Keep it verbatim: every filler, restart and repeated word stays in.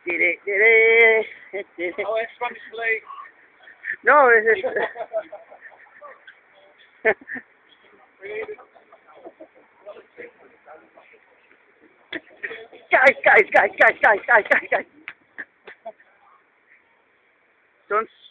Did it, did it, did it. Oh, it's Spanish League. No, it's just... guys, guys, guys, guys, guys, guys, guys, guys. Don't